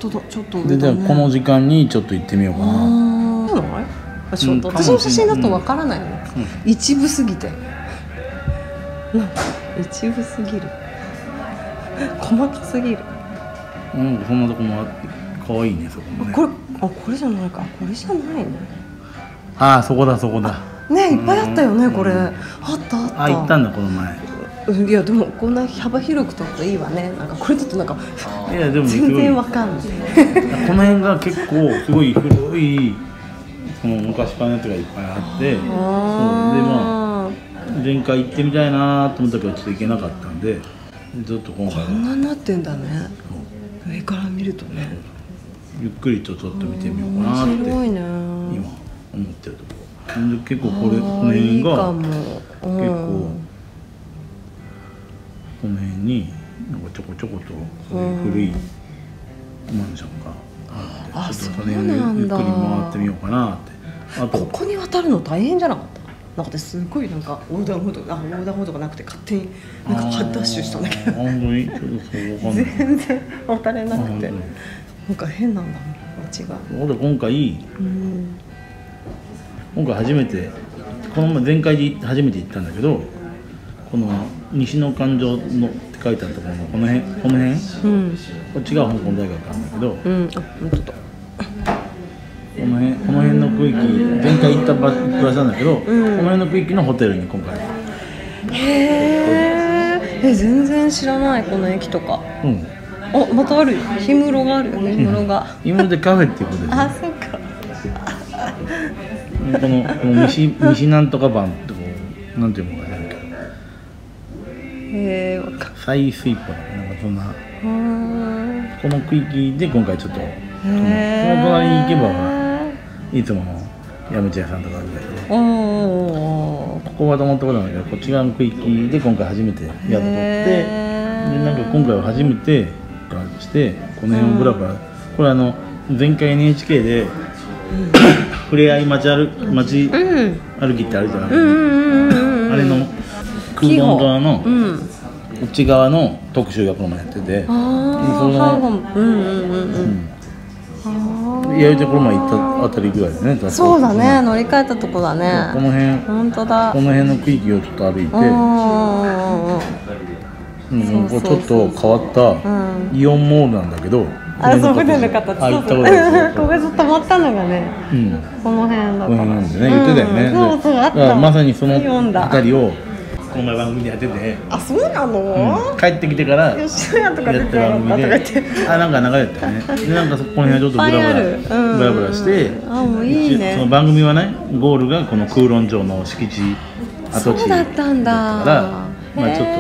当だ、ちょっとで、じゃあこの時間にちょっと行ってみようかな。 ちょっと私の写真だとわからないの、一部すぎて、一部すぎる、細かすぎる。 そんなとこもあって可愛いね、そこもね。 これじゃないか、これじゃないね。 ああ、そこだそこだね、いっぱいあったよね、これ。あったあった。 あ、行ったんだこの前。 いやでもこんな幅広く撮るといいわね。なんかこれだとなんかいやでも全然わかんない。 この辺が結構すごい古いその昔からのやつがいっぱいあって、そうでまあ前回行ってみたいなと思ったけどちょっと行けなかったんで、ちょっと今回こんなになってんだね。上から見るとね。 ゆっくりとちょっと見てみようかなって今思ってるところ。結構この辺が結構この辺になんかちょこちょこと古いマンションがあって、ちょっとその辺をゆっくり回ってみようかなって。あとここに渡るの大変じゃなかった？なんかすごいなんか横断歩道がなくて勝手になんかダッシュしたんだけど、 本当にちょっとそうわかんない。 全然渡れなくて、なんか変なんだもん、違う。 今回初めて、この前回で初めて行ったんだけど、この西の環状のって書いてあるところのこの辺、こっちが香港大学なんだけど、この辺の区域、前回行った場所なんだけど、この辺の区域のホテルに今回。 全然知らない、この駅とか。またある、氷室があるよね、氷室が。 氷室でカフェっていうことです。 あ、そうか。 この西なんとか版ってこうなんていうのかね。再水歩なんかそんな。この区域で今回ちょっと、その隣に行けばいつものヤムチャ屋さんとかあるんだけど、ここはと思ったことなんだけど、こっち側の区域で今回初めて宿取って、でなんか今回は初めてしてこの辺をブラブラ、これ前回 NHK でふれあい街歩きってあるじゃない、あれの空論側のこっち側の特集がこの前やってて、弥生ところまで行ったあたりぐらいだね。 そうだね、乗り換えたとこだね。 この辺、 本当だ。 この辺の区域をちょっと歩いて、ちょっと変わったイオンモールなんだけど、 そう船の形、ここで止まったのがね、この辺だから。 なんでね、言ってたよね。 そうあった。 まさにそのあたりをこの前番組でやってて、 あ、そうなの？ 帰ってきてからやった番組で、 なんか流れてたね。でなんかそこの辺ちょっとブラブラして、 いいね。 その番組はね、ゴールがこの空論城の敷地跡地だったから、まあちょっと。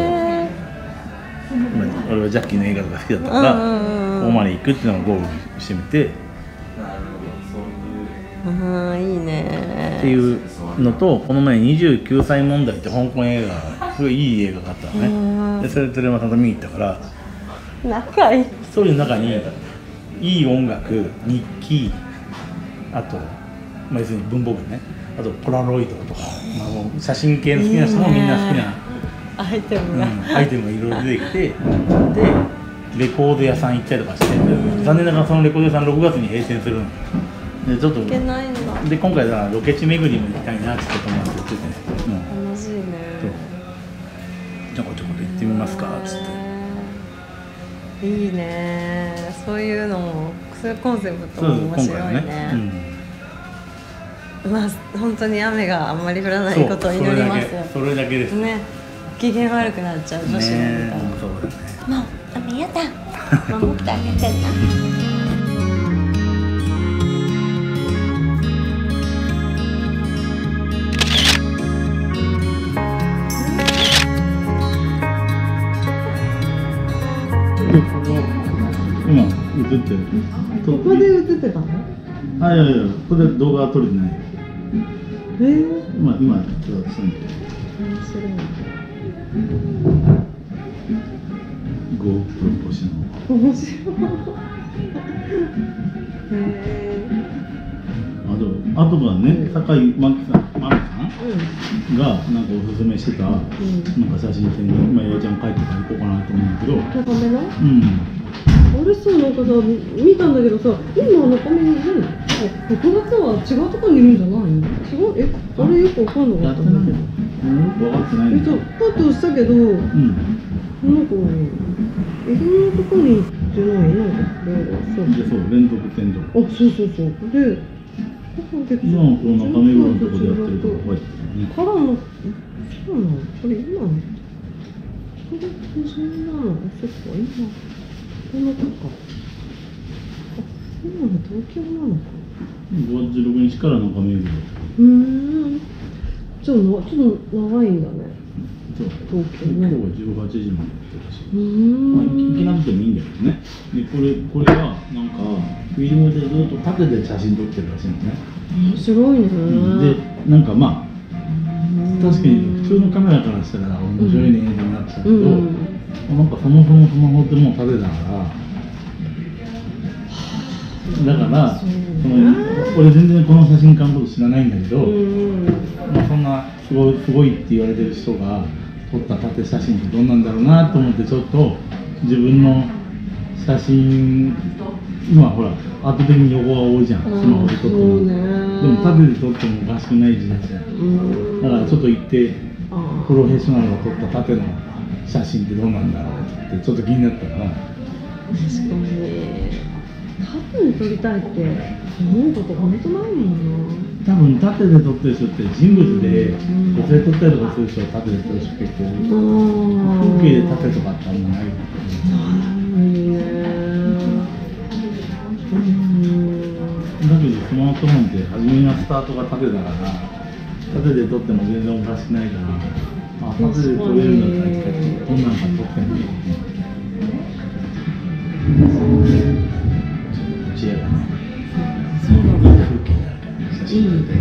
俺はジャッキーの映画とか好きだったから、ここまで行くっていうのをゴールしてみて、 いいねっていうのと、この前29歳問題って香港映画、すごいいい映画があったのね。でそれ鳥山さんと見に行ったから、 仲いい。 ストーリーの中にいい音楽、日記、あと、要するに文房具ね、あとポラロイドとか、写真系の好きな人もみんな好きなアイテムがいろいろ出てきて、でレコード屋さん行ったりとかして、残念ながらそのレコード屋さん6月に閉店するので、ちょっとで今回はロケ地巡りも行きたいなって友達言ってて、 楽しいね。 ちょこちょこ行ってみますかっつって。 いいね、そういうのも、そういうコンセプトも面白いね。まあ本当に雨があんまり降らないことを祈りますよ。 それだけですね。機嫌悪くなっちゃう女子のみたいな。もう雨やだ。守ってあげてな。 今映ってる。 ここで映ってたの？ いやここで動画は撮れてない。今ちょっとしたんで。GoPro 越しの。面白い。あとはね、酒井真紀さんがなんかおすすめしてたなんか写真展に今弥生ちゃん帰ってから行こうかなと思うんだけど。 あれさ、なんかさ、見たんだけどさ、今中身に何？6月は違うところにいるんじゃないの？違う？あれよくわかんなかったんだけど。 分かってないんだよ。 パッとしたけど、なんか、いろんなところに行ってない？なんか、そう。 で、そう、連続店とか。 あ、そうそうそう。で、 今のこの中目黒のとこでやってるとこ覚えてるね。 からの、そうなの？これ今の？これそんなの？そっか、今、このとか。あ、今の東京なのか。 5月16日から中目黒。 ちょっと長いんだね。 そう。 東京ね。 今日は18時までやってるし。まあ、行きなくてもいいんだけどね。で、これは、なんか、フィルムでずっと縦で写真撮ってるらしいのね。 面白いね。 で、なんかまあ、確かに普通のカメラからしたら面白いねってなっちゃうけど、なんかそもそもスマホってもう縦だから、俺全然この写真家のこと知らないんだけど、まあそんなすごいって言われてる人が撮った縦写真ってどんなんだろうなと思ってちょっと自分の写真、今ほら圧倒的に横が多いじゃん、スマホで撮っても。でも縦で撮ってもおかしくない時代じゃん。だからちょっと行ってプロフェッショナルが撮った縦の写真ってどうなんだろうってちょっと気になったから。 確かに縦に撮りたいって思うこと本当ないもんな。 多分縦で撮ってる人って人物で女性撮ったりとかする人は縦で撮る人結構風景で縦とかってあんまない。だけどスマートフォンって初めはスタートが縦だから縦で撮っても全然おかしくないから、縦で撮れるんだったらどんなんか撮ってもいい。知恵がね、そうだね、風景になるから写真撮って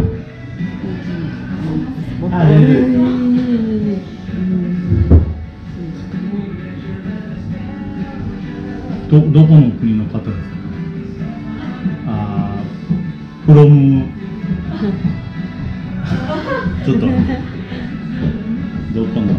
どこの国の方ですか？フロムちょっとどこの国ですかってな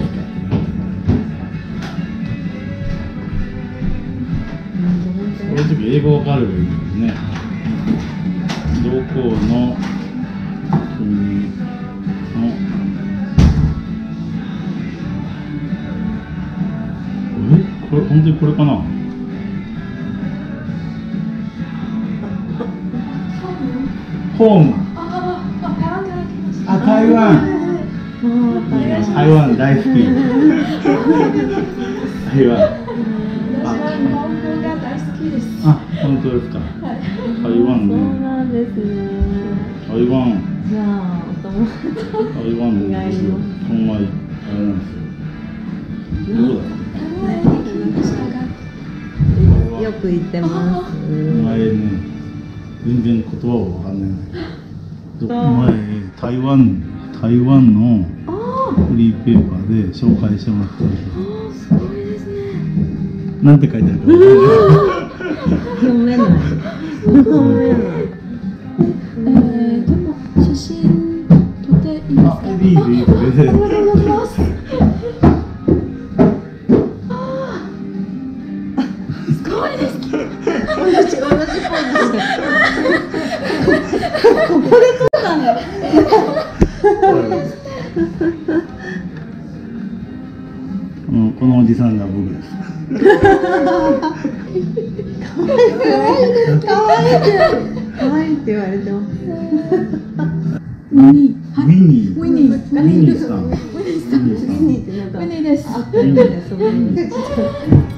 ってこういう時英語わかればいいんだけどね。どこの国のこれ本当にこれかな。ホーム。台湾。台湾大好き。台湾。本当ですか。台湾ね。 そうなんですね。 台湾。 じゃあ、お友達。 台湾のですよ。この前、あれなんですよ。どこだ。 よく行ってます。 前ね、全然言葉はわかんないんだけど、前台湾のフリーペーパーで紹介してもらったんだけど、 すごいですね。 なんて書いてあるかわかんない。 読めない。 でも写真撮っていいですか？ いい全然。 ありがとうございます。すごいです。 同じポーズして。ここで撮ったんだ。 このおじさんが僕です。 可愛いって言われてます。 ウィニー。 ウィニー。 ウィニー。 ウィニーさん。 ウィニーってなんか。 ウィニーです。 あ、ウィニーです。